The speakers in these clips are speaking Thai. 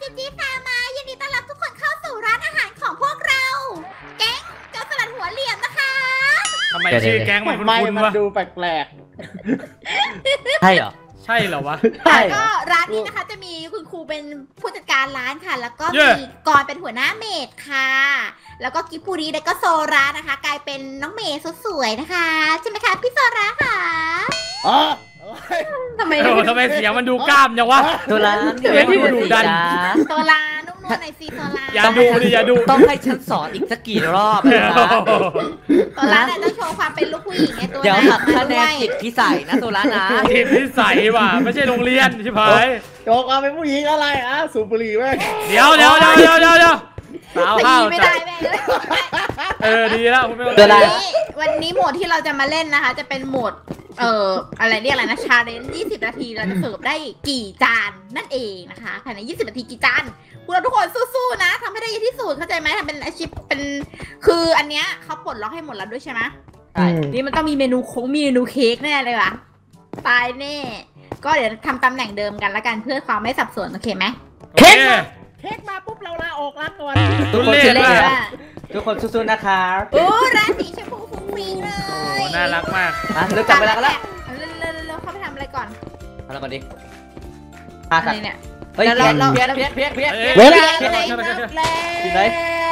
จิจี้ฟาร์มายินดีต้อนรับทุกคนเข้าสู่ร้านอาหารของพวกเราแก๊งเจ้าสลัดหัวเหลี่ยมนะคะทำไมชื่อแก๊งมันคุ้นๆวะดูแปลกใช่เหรอใช่เหรอวะก็ร้านนี้นะคะจะมีคุณครูเป็นผู้จัดการร้านค่ะแล้วก็มีกรเป็นหัวหน้าเมดค่ะแล้วก็กิปูรีแล้วก็โซรานะคะกลายเป็นน้องเมย์สวยๆนะคะใช่ไหมคะพี่โซราค่ะอ๋อทำไมเสียงมันดูกล้ามจังวะตัวร้านเสียงดูดุดันโซรานุ่มนวลหน่อยสิโซราอย่าดูต้องให้ฉันสอนอีกสักกี่รอบโซราเนี่ยต้องโชว์ความเป็นลูกผู้หญิงในตัวเดี๋ยวหักคะแนนจิตพิสัยนะโซรานะจิตพิสัยว่ะไม่ใช่โรงเรียนใช่ไหมโจกเอาเป็นผู้หญิงอะไรสูบบุหรี่ไหมเดี๋ยวสาวห้าวจัดดีแล้วคุณไม่ได้วันนี้โหมดที่เราจะมาเล่นนะคะจะเป็นโหมดอะไรเรียกอะไรนะชาเลนจ์20 นาทีเราจะเสิร์ฟได้กี่จานนั่นเองนะคะภายใน20 นาทีกี่จานพวกเราทุกคนสู้ๆนะทำให้ได้เยอะที่สุดเข้าใจไหมทำเป็นอาชีพเป็นคืออันเนี้ยเขาปลดล็อกให้หมดแล้วด้วยใช่ไหมใช่นี่มันต้องมีเมนูเค้กแน่เลยว่ะตายแน่ก็เดี๋ยวทำตำแหน่งเดิมกันละกันเพื่อความไม่สับสนโอเคไหมเค้กมาปุ๊บเราลาออกร้านก่อนทุกคนสู้ๆนะคะโอ้ร้านสีชมพูฟุ้งฟิ้งเลยน่ารักมากเริ่มจับเวลากันแล้วเร็วเข้าไปทำอะไรก่อนอะไรก่อนดิอะไรเนี่ยเฮ้ยเพี้ยเวลาอยู่ไหนอยู่ไหนพี่ไหน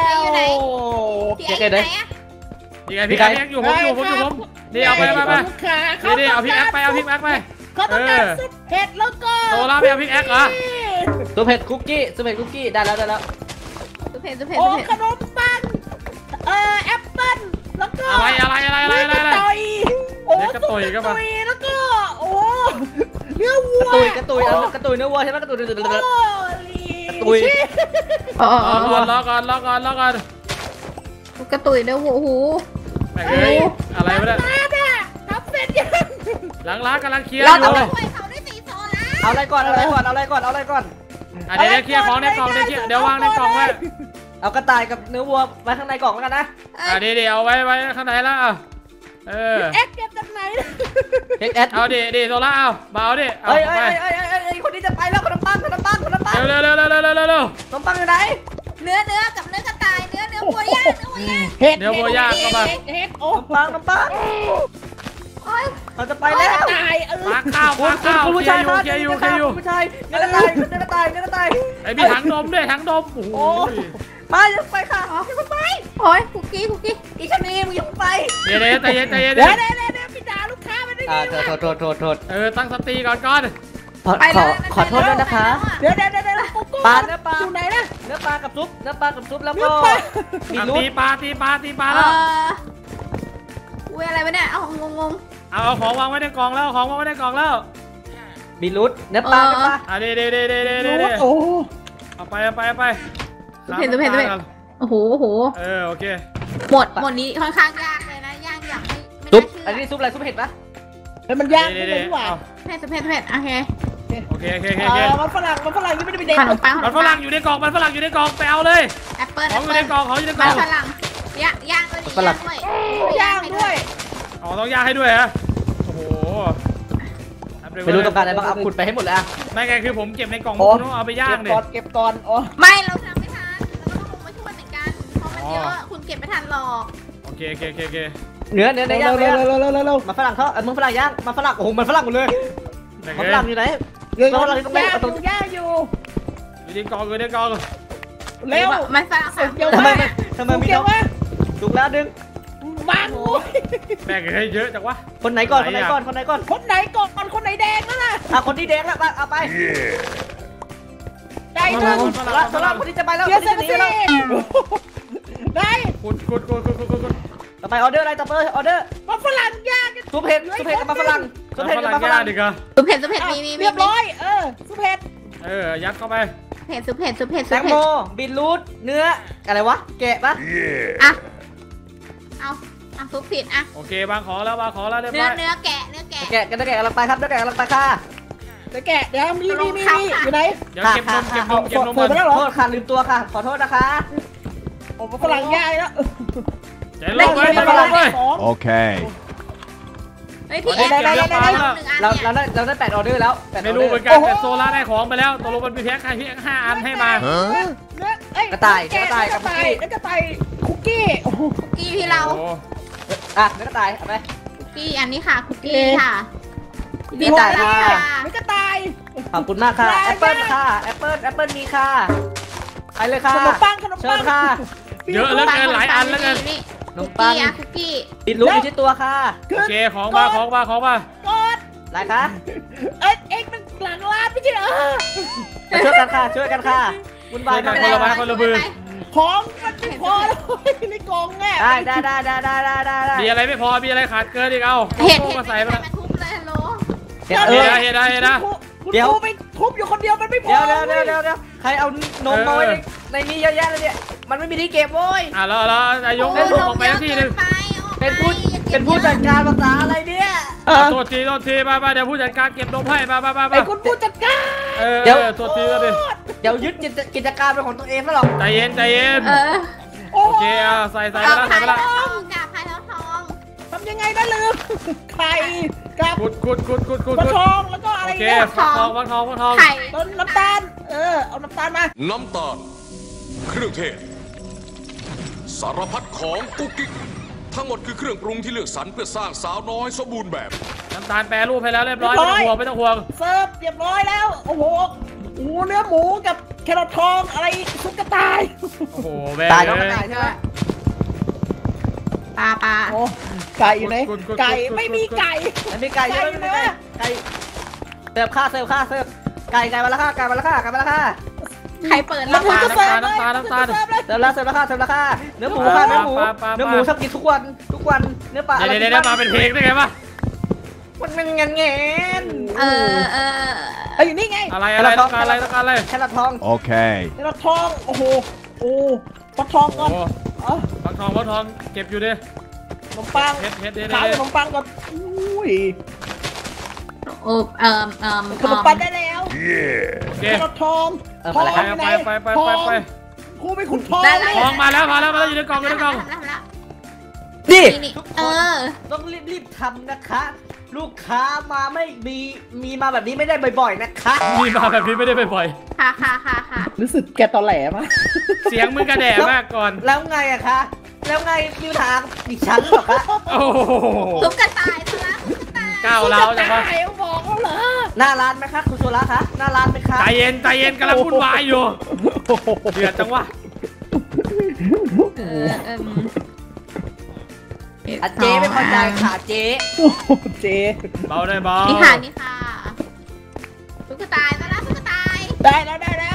พี่แอ๊กอยู่ผมนี่เอาไปนี่เอาพี่แอ๊กไปเขาต้องการซุปเห็ดแล้วก็โซล่าไปเอาพี่แอ๊กเหรอซุปเห็ดคุกกี้ได้แล้วซุปเห็ดโอ้ขนมปังแอปเปิ้ลแล้วก็อะไรโอ้กระตุยแล้วก็โอ้เนื้อวัวกระตุยเนื้อวัวใช่ไหมกระตุยรอก่อนกระตุยเนื้อวัวหูอะไรวะเนี่ยทำเสร็จยังล้างกำลังเคลียร์เราต้องช่วยเขาด้วยสีโซล่าเอาอะไรก่อนเดี๋ยวเคลียร์ของในกล่องเดี๋ยววางในกล่องไว้เอากระต่ายกับเนื้อวัวไว้ข้างในกล่องแล้วกันนะเดี๋ยวเอาไว้ข้างในแล้วเอ็กเก็บจากไหนเอาดิโซล่าเอาเบาดิเฮ้ยคนนี้จะไปแล้วขนมปังเร็วขนมปังอยู่ไหนเนื้อกับเนื้อกระต่ายเนื้อวัวย่างเนื้อวัวย่างก็มาขนมปังเราจะไปแล้วปลาข้าวคุณผู้ชายเนื้อกระต่ายไอ้มีถังนมด้วยถังนมโอ้มาอย่าไปค่ะไปโอ้ยคุกกี้อีชนีมึงอย่าไปเดี๋ยวใจเย็นพี่ด่าลูกค้าไม่ได้โทษตั้งสติก่อนขอโทษด้วยนะคะเดี๋ยวปลาเนื้อปลาอยู่ไหนนะเนื้อปลากับซุปแล้วก็ตีปลาแล้วอะไรวะเนี่ยเอางงเอาของวางไว้ในกล่องแล้วบีรูทเนื้อปลาเดี๋ยวโอ้เอาไปเห็นโอ้โหโอเคหมดนี้ค่อนข้างยากเลยนะยากอย่างไม่ซุปอันนี้ซุปอะไรซุปเห็ดปะมันยากเลยดีกว่าเผ็ดโอเคมันฝรั่งยังไม่ได้ไปเด็กมันฝรั่งอยู่ในกล่องไปเอาเลยแอปเปิ้ลของอยู่ในกล่องฝรั่งย่างด้วยต้องย่างให้ด้วยฮะโอ้โหไม่รู้ต้องการอะไรบ้างเอาขุดไปให้หมดแล้วไม่ไงคือผมเก็บในกล่องผมต้องเอาไปย่างดิเก็บก่อนไม่เราทำไม่ทันเราต้องลงมาช่วยเหมือนกันเพราะมันเยอะคุณเก็บไม่ทันหรอกโอเคเนื้อย่างมาฝรั่งเขามึงฝรั่งย่างมาฝรั่งโอ้โหมันฝรั่งหมดเลยฝรั่งอยู่ไหนฝรั่งตรงนี้ย่างอยู่ในกล่องเร็วไม่ฝรั่งทำไมมีเกี่ยววะถูกแล้วดึงบางแบ่งให้เยอะจังวะคนไหนก่อนคนไหนแดงแล้วนะคนที่แดงแล้วเอาไปได้หนึ่งสลับคนที่จะไปแล้วได้คุณต่อไปออเดอร์อะไรต่อไปออเดอร์มาฝรั่งย่างซุปเห็ดกับมาฝรั่งซุปเห็ดกับมาฝรั่งดิค่ะซุปเห็ดมีเรียบร้อยซุปเห็ดยัดเข้าไปซุปเห็ดแตงโมบีทรูทเนื้ออะไรวะแกะปะเอาซุปผิดโอเคบางขอแล้วเรียบร้อยเนื้อแกะกำลังไปครับเนื้อแกะกำลังไปค่ะแกะเดี๋ยวมีอยู่ไหนเดี๋ยวเก็บนมโทษค่ะลืมตัวค่ะขอโทษนะคะฝรั่งย่างแล้วใจลงเลยโอเคเฮ้ยพี่แอนได้1 อันเราได้8 ออเดอร์แล้ว8 ไม่รู้เหมือนกันแต่โซล่าได้ของไปแล้วตกลงมันมีแพ็คใครเพียง5 อันให้มากระต่ายกับคุกกี้กระต่ายคุกกี้โอ้โหคุกกี้พี่เราอ่ะเนื้อกระต่ายเอาไปคุกกี้อันนี้ค่ะคุกกี้ค่ะดีใจค่ะไม่กระต่ายขอบคุณมากค่ะแอปเปิลค่ะแอปเปิลมีค่ะไปเลยค่ะขนมปังเชิญค่ะเยอะแล้วเกินหลายอันแล้วกันนี่ขนมปังคุกกี้ติดรูปอยู่ที่ตัวค่ะโอเคของมากดอะไรคะเอ็งมันหลังร้านไม่ใช่เหรอช่วยกันค่ะวุ่นวายช่วยมากักน คนละมือของมันไม่พอเลยในกล่องแน่ได้มีอะไรไม่พอมีอะไรขาดเกินอีกเอาเห็ดมาใส่มามาทุบเลยฮัลโหลเห็นเห็นนะคุณครูไปทุบอยู่คนเดียวมันไม่พอเดี๋ยวใครเอานมมาไว้ในนี้เยอะแยะเลยเนี่ยมันไม่มีที่เก็บโว้ยแล้วนายกออกไปที่นึงเป็นผู้จัดการภาษาอะไรเนี่ยโทษทีมาเดี๋ยวผู้จัดการเก็บนมให้มาไอ้คุณผู้จัดการโทษทีแล้วดิเดี๋ยวยึดกิจการเป็นของตัวเองซะหรอกใจเย็นโอ้โอเคใส่ไปแล้วใส่ไปแล้วกับไข่ทองทำยังไงนะลืมไข่กับขุดปลาทองแล้วก็อะไรโอเคเนี่ยฟักทองไข่ต้นน้ำตาลเอาน้ำตาลมาน้ำตาล เครื่องเทศ สารพัดของกุ๊กกิ๊กทั้งหมดคือเครื่องปรุงที่เลือกสรรเพื่อสร้างสาวน้อยสมบูรณ์แบบน้ำตาลแปรรูปให้แล้วเรียบร้อยไม่ต้องห่วงเสิร์ฟเรียบร้อยแล้วโอ้โหเนื้อหมูกับแครอททองอะไรซุปกระต่ายโอ้โหแม่ตายแล้วไม่ตายใช่ไหมปลาโอ้ไก่อยู่ไหนไก่ไม่มีไก่ไม่มีไก่ใช่ไหมไม่มีไก่เสิร์ฟไก่มาแล้วค่ะไข่เปิดแล้แล้ว วคุณก็เสิร์ฟเลยน้ำตาลเสิร์ฟเลยเสิร์ฟแล้วค่ะเนื้อหมูค่ะเนื้อหมูชอบกินทุกวันเนื้อปลาเดี๋ยวมาเป็นเพลงได้ไงวะมันเงี้ยอยู่นี่ไงอะไรต้องการอะไรแค่ละทอง Okay. แครอททองโอ้โหปลาทองก่อนฟักทองเก็บอยู่ดิขนมปังเฮ็ดขายขนมปังก่อนอุ้ย ขนมปังได้แล้วโอเคแครอททองทองอยู่ไหนไปครูไม่คุณทองทองมาแล้วอยู่ในกล่องนี่นี่ต้องรีบทำนะคะ ลูกค้ามาไม่มีมาแบบนี้ไม่ได้บ่อยๆนะคะมีมาแบบนี้ไม่ได้บ่อยค่ะรู้สึกแกตอแหลมากเสียงมึงกระแดะมากก่อนแล้วไงอะคะแล้วไงนิวทางดิฉันหรอคะโอ้โหทุบกระต่ายซะแล้วก้าวร้าวจังวะบอกแล้วเหรอหน้าร้านไหมคะคุณโซล่าคะหน้าร้านไหมคะใจเย็นกำลังวุ่นวายอยู่เดือดจังวะเจ๊ไม่พอใจค่ะเจ๊เจ๊เบาได้เบานี่ค่ะตุ๊กตามาแล้วตุ๊กตาได้แล้ว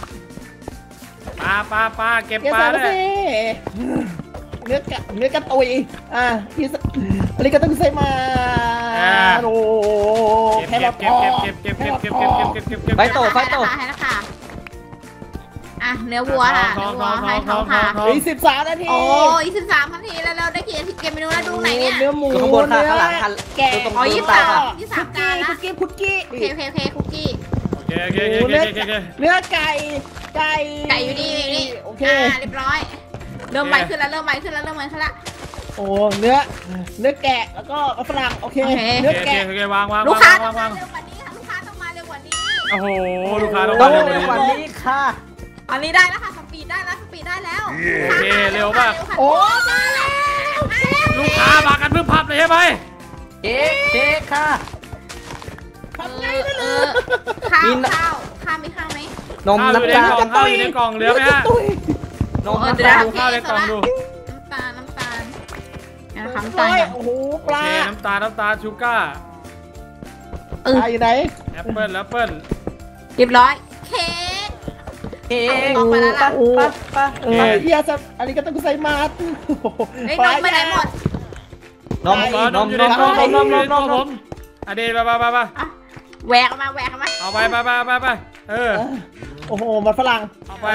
ปลาเก็บเดี๋ยวปลาใส่ได้สิเนื้อกระตุยพี่อันนี้ก็ต้องใส่มาโอ้แครอททองเก็บไฟโตให้แล้วค่ะเนื้อวัวค่ะเนื้อวัวให้เขาค่ะอีก13 นาทีโอ้23 นาทีแล้วเราได้กี่นาทีเกมเมนูแล้วดูไหนเนี่ยเนื้อหมูข้างบนค่ะข้างหลังค่ะแกะตรงอ๋อตรงตาค่ะ 23 จานละคุกกี้โอเคคุกกี้โอเคเนื้อไก่ไก่อยู่นี่โอเคเรียบร้อยเริ่มใหม่ขึ้นแล้วโอ้เนื้อแกะแล้วก็ฝรั่งโอเคเนื้อแกะวางลูกค้าต้องมาเร็วกว่านี้ค่ะลูกค้าต้องมาเร็วกว่านี้โอ้โหลูกค้าต้องต้มาองเร็วเร็วกว่านี้ค่ะอันนี้ได้แล้วค่ะสปีดได้แล้วโอเคเร็วมากโอ้มาแล้วลูกค้ามากันเพิ่งพับเลยใช่ไหมเจ๊ค่ะทำไงนั่นเลยข้าวมีข้าวไหมนมน้ำตาลข้าวอยู่ในกล่องเหลือไหมฮะนมน้ำตาลข้าวในกล่องดูน้ำตาลน้ำตาลโอ้โหปโอลาเคน้ำตาลชูก้าอยู่ไหนแอปเปิ้ลเรียบร้อยเค้กเอ๊ะออกมาแล้วล่ะป้าเฮียจะอันนี้ก็ต้องใส่มาไอ้นมไปไหนหมดนมอยู่ในกล่องผมอดีตไปแหวกมาเอาไปโอ้โหมันฝรั่งเอาไป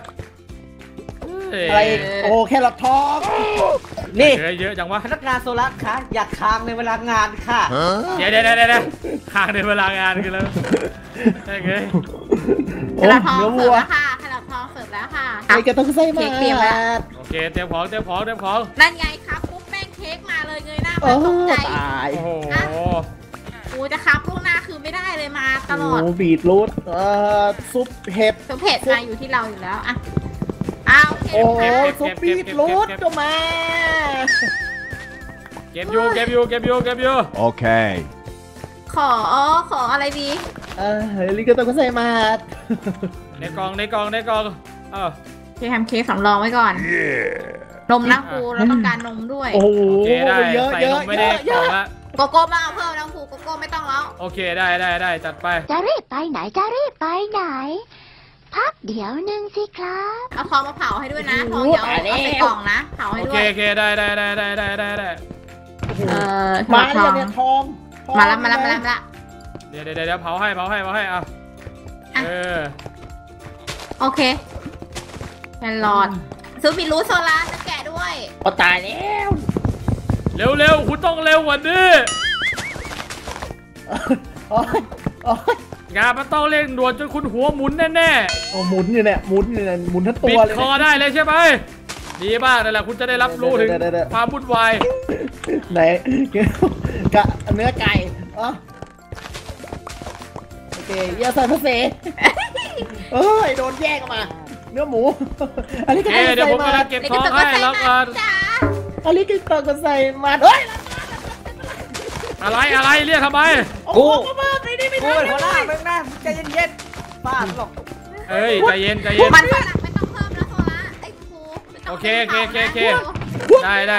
อะไรโอ้แครอททองนี่เยอะจังวะพนักงานโซลัสค่ะอยากค้างในเวลางานค่ะเดี๋ยวค้างในเวลางานกันแล้วโอเคขนมทองเสิร์ฟแล้วค่ะขนมทองเสิร์ฟแล้วค่ะไอ้ก็ต้องใส่มาโอเคเตรียมของนั่นไงครับปุ๊บแป้งเค้กมาเลยเงยหน้าโอ้ตกใจตายโอ้โหโอ้จะครับล่วงหน้าคือไม่ได้เลยมาตลอดโอ้บีทรูทซุปเห็ดสมเพจมาอยู่ที่เราอยู่แล้วอ่ะอ้าวโอเคโอ้ค่ะซุปบีทรูทก็มาเก็บอยู่ Okay. ขออะไรดีลิกาโตกุไซมาในกล่องเออพี่ทำเค้กสำรองไว้ก่อน นมนะครูเราต้องการนมด้วยโอ้โหโอเคได้เยอะใส่เยนอะมไม่เยได้อะกเยล่องอะละโกโก้มาเอาเพิ่มน้ำครูโกโก้ไม่ต้องแล้วโอเคได้จัดไปจะรีบไปไหนจะรีบไปไหน พักเดี๋ยวหนึ่งสิครับเอาทองมาเผาให้ด้วยนะทองอย่าเอาใส่กล่องนะเผาให้โอด้เควยโอเคได้มาแล้วเนี่ยทองมาแล้วเดี๋ยวเผาให้อ่ะเออโอเคแคนหลอดซูบิรูโซลาจะแกะด้วยตายแล้วเร็วคุณต้องเร็วกว่านี้โอ้ยงานมันต้องเร่งด่วนจนคุณหัวหมุนแน่หมุนอยู่เนี่ยหมุนทั้งๆตัปิวดเลยคอได้เลยใช่ไหมดีมากนั่นแหละคุณจะได้รับรู้ถึงเดี๋ยวความวุ่นวายไหนกะเนื้อไก่โอเคเยาใส่พะเสเอ้ยโดนแย่งออกมาเนื้อหมูอันนี้ก็เดี๋ยวผมกำลังเก็บทองให้แล้วกันจ้าอันนี้ก็ต้องใส่มาเฮ้ยอะไรเรียกทำไมโอ้โหมาไปนี่ไม่กูได้เป็นหัวหน้ามึงนะใจเย็นๆป้าหรอกเอ้ยใจเย็นมันฝรั่งไม่ต้องเพิ่มแล้วโซลาไอ้ครูไม่ต้องโอเคได้ได้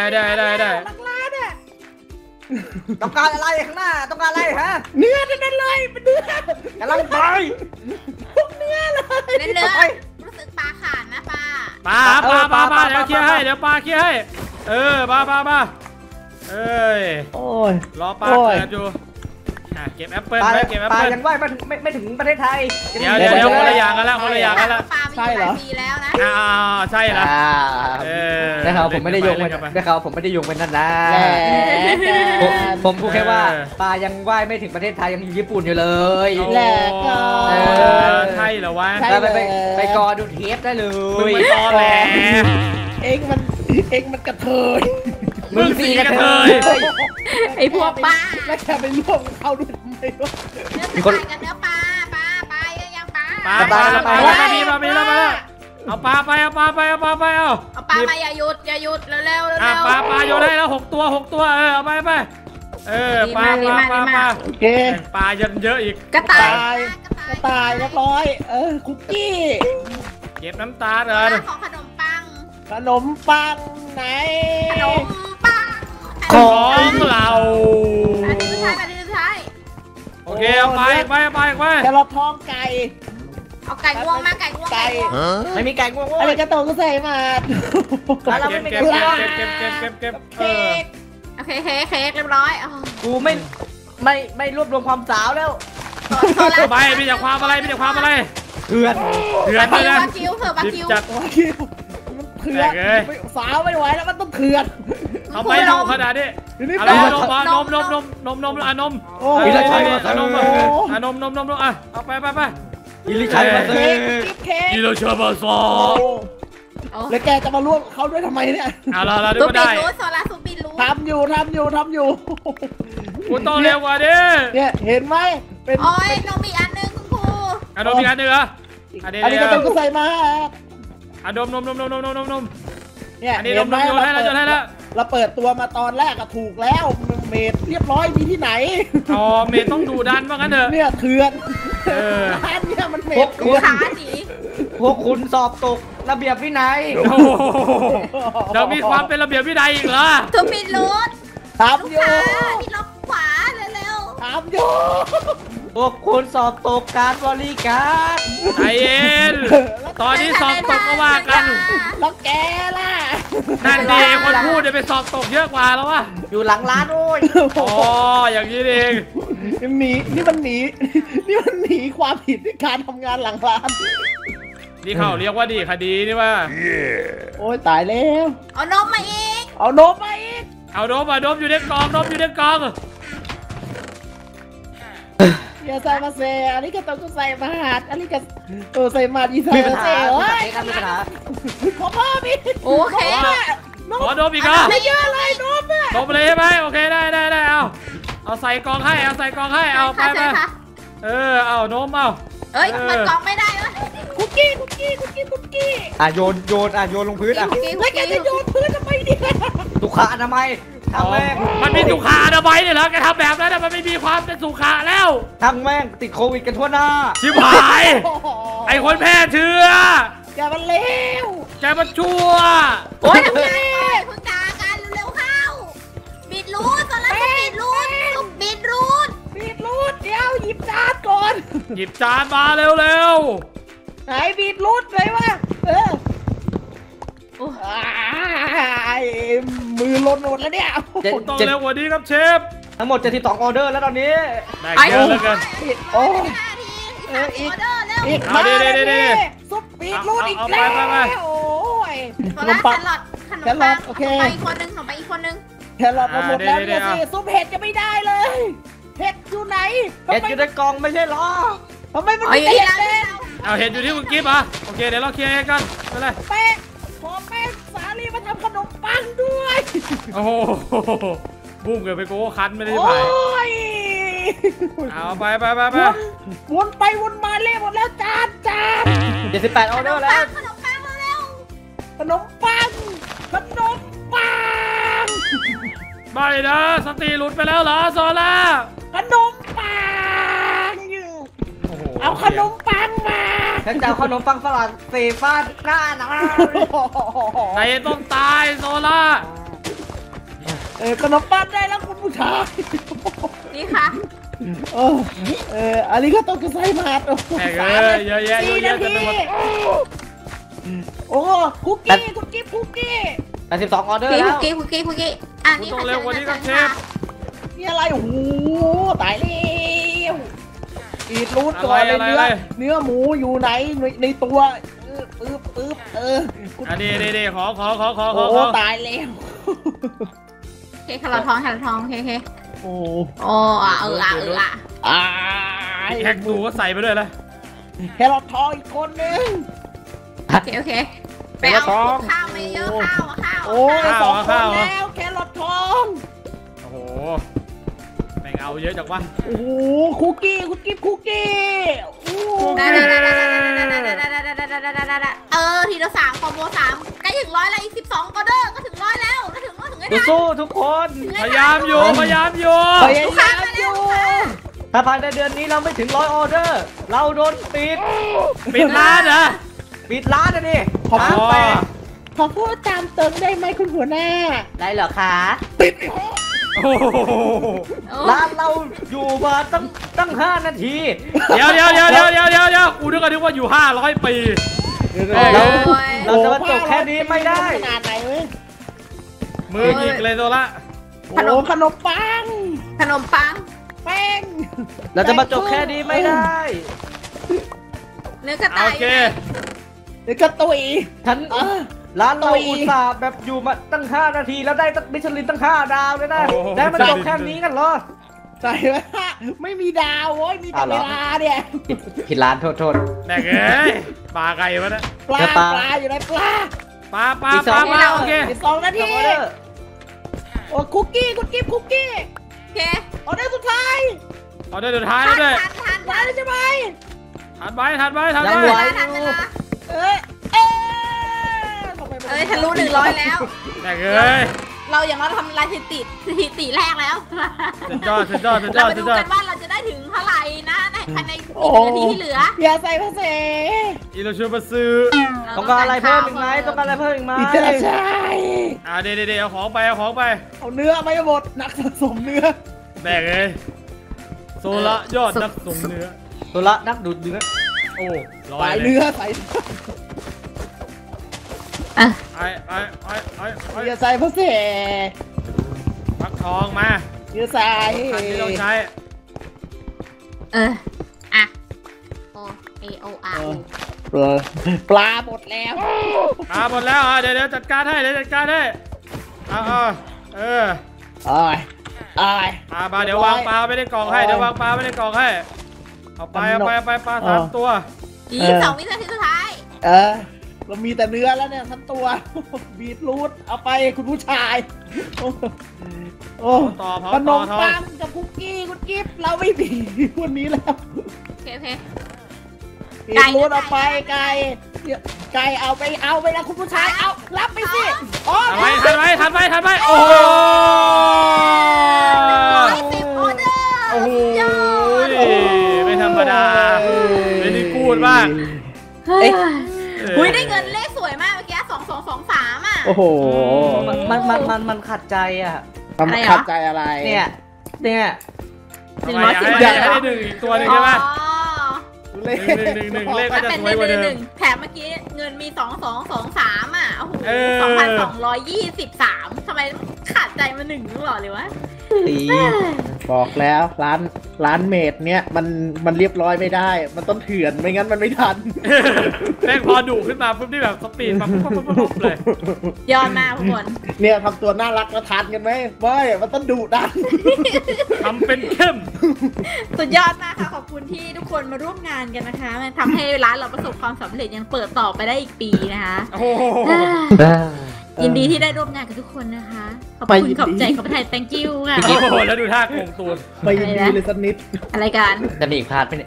ต้องการอะไรข้างหน้าต้องการอะไรฮะเนื้อนั่นเลยเป็นเนื้อกำลังไปเนื้อเลยเนื้อรู้สึกปลาขาดนะปลาปลาเดี๋ยวเคลียร์ให้เดี๋ยวปลาเคลียร์ให้ปลาเอ้ยโอ้ยรอปลาเกิดอยู่เก็บแอปเปิ้ลปลาไว้เก็บแอปปลาเปิ้ลยังว่ายไม่ถึงประเทศไทยเดี๋ยวคนละอย่างกันละปลามีอยู่หลายปีแล้วนะใช่เหรอได้ข่าวผมไม่ได้โยงไปได้ข่าวผมไม่ได้โยงไปนั่นนะแหละผมพูดแค่ว่าปลายังว่ายไม่ถึงประเทศไทยยังอยู่ญี่ปุ่นอยู่เลยแหละก็ใช่เหรอวะไปกอดูเทปได้เลมึงยไม่ตอแหลเองมันกระเทยมึงสีกระเทยไอ้พวกปลาแล้วแกไปร่วมเข้าด้วยทำไมวะเนื้อไก่กับเนื้อปลายังปลาปลาแล้วเอาปลาไปเอาปลามาอย่าหยุดเร็วปลาโยนให้แล้ว6 ตัวเอาไปปลาโอเคปลาเยอะอีกกระต่ายกระต่ายเรียบร้อยคุกกี้เก็บน้ำตาลเลยของขนมปังขนมปังไหนขนมปังของเราอันนี้สุดท้ายโอเคเอาไปแครอททองไก่เอาไก่งวงมาไก่งวงไม่มีไก่งวงอะไรกระโตก็ใส่มาเก็บโอเคเค้กเรียบร้อยกูไม่รวบรวมความสาวแล้วไปมีแต่ความอะไรเถื่อนเลยนะคิวเผื่อบาคิวจัดเถื่อนสาวไม่ไหวแล้วมันต้องเถื่อนเอาไปดูขนาดนี้อะไรนมนมโอ้นม เอาไปอิลิชัยมาเซ่เค้กอีโรชาบาซอแล้วแกจะมาร่วมเขาด้วยทำไมเนี่ยเอาละซูก็บิได้รูโซลาซูบิรูทำอยู่คุณต้องเร็วกว่านี้เนี่ยเห็นไหมเป็นโอ้ยนมอีกอันนึงคุณครูนมอีกอันหนึ่งเหรออันอันนี้ก็ต้องใส่มานมเนี่ยอันนี้นมโยนให้แล้วเราเปิดตัวมาตอนแรกก็ถูกแล้วเมดเรียบร้อยมีที่ไหนอ๋อเมย์ต้องดูดันว่างั้นเถอะเนี่ยเถื่อนร้านเนี่ยมันเมดขาหนีพวกคุณสอบตกระเบียบวินัยโอ้เดี๋ยวมีความเป็นระเบียบวินัยอีกเหรอซูบิรูทำอยู่นี่ล็อกขวาเร็วทำอยู่พวกคุณสอบตกการบริการใจเย็นตอนนี้สอบตกก็ว่ากันแล้วแกล่ะนั่นดีคนพูดจะไปสอบตกเยอะกว่าแล้ววะอยู่หลังร้านโอ้ยอ๋ออย่างนี้เองนี่มันหนีความผิดในการทำงานหลังร้านนี่เขาเรียกว่าดีคดีนี่ว่าโอ้ยตายแล้วเอานมมาอีกเอานมมาอีกเอาดมอยู่ในกองอย่าใส่มาเซอันนี้ก็ต้องใส่มาหัดอันนี้ก็ใส่มาดีไซมีน์ปัญมาเซหาเอ้ยมีปัญหาขอเพิ่มอีกโอเคขอนมอีกเหรอไม่เยอะเลยนมอ่ะลงไปเลยใช่ไหมโอเคได้เอาใส่กองให้เอาไปเอาโน้มเอาเอ้ยมันกองไม่ได้วะคุกกี้โยนลงพื้นแล้วแกจะโยนพื้นทำไมเนี่ยสุขอนามัยทางแม่งมันมีสุขอนามัยเนี่ยเหรอแกทำแบบนั้นมันไม่มีความเป็นสุขะแล้วทางแม่งติดโควิดกันทั่วหน้าชิบหายไอคนแพร่เชื้อแกมันเลวแกมันชั่วโอ๊ยทำไงคุณตากันเร็วเข้าบิดรูดตอนแรกบิดรูดเดี๋ยวหยิบจานก่อนหยิบจานมาเร็วไหนบิดรูดเลยวะมือล้นหมดแล้วเนี่ยต้องเร็วกว่านี้ครับเชฟทั้งหมด72ออเดอร์แล้วตอนนี้ได้เยอะแล้วกันโอ้อีกมาดิซุปบิดรูดอีกแล้วโอ้ยขนมปังโอเคไปอีกคนนึงแครอทหมดแล้วเนี่ยสิซุปเห็ดจะไม่ได้เลยเห็ดอยู่ไหนเห็ดอยู่ในกล่องไม่ใช่หรอทำไมมันไม่เห็ดเลยเอาเห็ดอยู่ที่คุณกิฟต์โอเคเดี๋ยวเราเคลียร์กันไปเลยแป้งสาลีมาทำขนมปังด้วยโอ้โหบุ้มเกิดไปโก้คันไม่ได้ไปเอาไปวนไปวนมาเละหมดแล้วจาน 78ออเดอร์แล้วขนมปังเร็วขนมปังไม่นะสติหลุดไปแล้วเหรอโซล่าขนมปังเอาขนมปังมาฉันจะเอาขนมปังฝรั่งเซฟาดหน้านะใครต้องตายโซล่าขนมปังได้แล้วคุณผู้ชายนี่ค่ะอันนี้ก็ต้องใส่มาดเยอะแยะกันไปหมดโอ้คุกกี้ 82ออเดอร์แล้วคุกกี้นี่ต้องเร็วกว่านี้ครับเชฟนี่อะไรโอ้โหตายแล้วอีดรูดก่อนเลยเนื้อหมูอยู่ไหนในตัวปึ๊บดีขอโอ้ตายแล้วขลอทองโอ้แขกดูก็ใส่ไปด้วยเลยแครอททองอีกคนนึงโอเคไปเอาข้าวมาเยอะข้าวโอ้ย2 คนแล้วแครอททองโอ้โหแม่งเอาเยอะจังวะโอ้โหคุกกี้ทีละ3คอมโบ3ใกล้ถึง100แล้วอีก12ออเดอร์ก็ถึง100แล้วก็ถึงให้ได้สู้ทุกคนพยายามอยู่ถ้าภายในเดือนนี้เราไม่ถึง100ออเดอร์เราโดนปิดร้านนะปิดร้านนะนี่ขอพูดตามตรงได้ไหมคุณหัวหน้าได้เหรอคะปิดร้านเราอยู่มาตั้ง5 นาทีเดี๋ยวกูนึกว่าอยู่500 ปีเราจะมาจบแค่นี้ไม่ได้ขนาดไหนเว้ยมือหยิกเลยโซล่าขนมปังแป้งเราจะมาจบแค่นี้ไม่ได้เนื้อกระต่ายเนื้อกระตุยฉันร้านเราอุตส่าห์แบบอยู่มาตั้ง5 นาทีแล้วได้ตั้งมิชลินตั้ง5 ดาวเลยนะได้มาจบแค่นี้กันเหรอใช่ไหมไม่มีดาวโว้ยมีแต่เวลาเนี่ยผิดร้านโทษแดกเอ้ยปลาไก่วะเนี่ยปลาอยู่ในปลาโอเค 2 นาทีโอ้คุกกี้โอเคออเดอร์สุดท้ายแล้วด้วยทันใช่ไหมทันไว้ทะลุ100แล้วแดกเอ้ยเราอย่างเราทำลายสถิติแรกแล้วสุดยอดเราไปดูกันว่าเราจะได้ถึงเท่าไหร่นะภายใน1 นาทีที่เหลืออย่าใส่ภาษีอีโรชูมาซื้อต้องการอะไรเพิ่มอีกไหมอิตาชัยเดี๋ยวเอาของไปเอาเนื้อไม่หมดนักสะสมเนื้อแดกเอ้ยโซล่ายอดนักสะสมเนื้อโซล่านักดูดเนื้อโอ้ใส่เนื้ออย่าใส่พวกเสฟักทองมาอย่าใส่ที่ต้องใช้ปลาหมดแล้วเดี๋ยวจัดการให้มาเดี๋ยววางปลาไม่ได้กล่องให้เอาไปปลา3 ตัว 22 วินาทีสุดท้ายเรามีแต่เนื้อแล้วเนี่ยทั้งตัว บีทรูทเอาไปคุณผู้ชายโอ้ต่อขนมต่อปังกับคุกกี้คุณกิฟต์เราไม่มีวันนี้แล้วโอเคบีทรูทเอาไปไก่เอาไปแล้วคุณผู้ชายเอารับไปสิอ๋อทันไหมโอ้โห 110ออเดอร์โอ้โหไม่ธรรมดาไม่ได้กูดมากอุ้ยได้เงินเลขสวยมากเมื่อกี้2223อ่ะโอ้โหมันขัดใจอ่ะอะไรเหรอขัดใจอะไรเนี่ย 110 อยากให้หนึ่งอีกตัวหนึ่งใช่ไหมเลหนึ่งเลขก็มันจะเป็นสวยกว่าเดิม 1แถมเมื่อกี้เงินมี2223อ่ะโอ้โหเออ 2,223ทำไมขาดใจมา1นึงหรอเลยวะบอกแล้วร้านเมดเนี่ยมันเรียบร้อยไม่ได้ มันต้องเถื่อนไม่งั้นมันไม่ทันแม่งพอดุขึ้นมาปุ๊บนี่แบบสปีดมาปุ๊บเลยยอดมากทุกคนเนี่ยทำตัวน่ารักแล้วทันกันไหมไม่มันต้องดุดันทำเป็นเข้มสุดยอดมากค่ะขอบคุณที่ทุกคนมาร่วมงานกันนะคะมันทำให้ร้านเราประสบความสำเร็จยังเปิดต่อไปได้อีกปีนะคะโอ้โหยินดีที่ได้ร่วมงานกับทุกคนนะคะขอบไม่คุณยินดีขอบใจขอบพระทัย thank you ค่ะโอ้โหแล้วดูท่าโกงตูนไม่ยินดีเลยสักนิดอะไรกันจะมีอีกพาร์ทไหมเนี่ย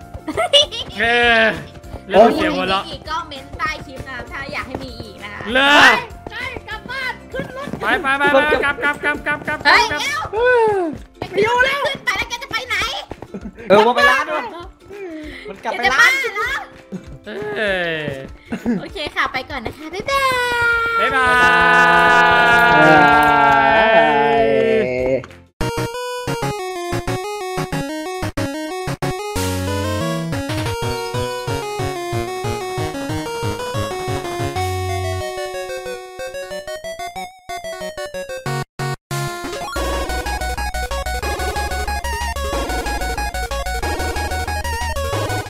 แล้วเสียงหัวเราะอีกก็เม้นใต้คลิปนะถ้าอยากให้มีอีกนะคะเลิกใช่กลับบ้านขึ้นรถไปกลับเฮ้ยเอ้าไปอยู่แล้วขึ้นไปแล้วแกจะไปไหนว่าไปร้านด้วยมันกลับไปจะร้านเหรอเอ้ยโอเคค่ะไปก่อนนะคะบ๊ายบายบ๊ายบาย